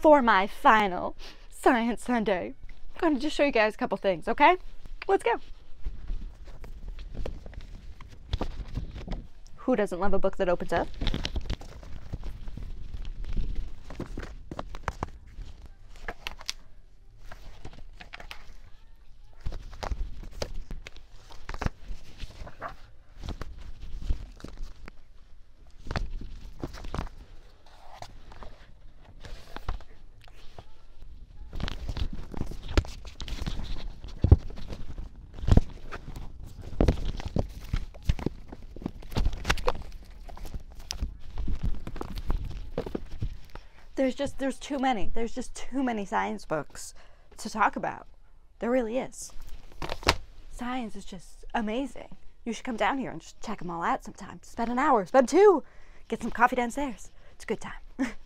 for my final Science Sunday, I'm going to just show you guys a couple things, okay? Let's go. Who doesn't love a book that opens up? There's too many. There's just too many science books to talk about. There really is. Science is just amazing. You should come down here and just check them all out sometime. Spend an hour, spend two. Get some coffee downstairs. It's a good time.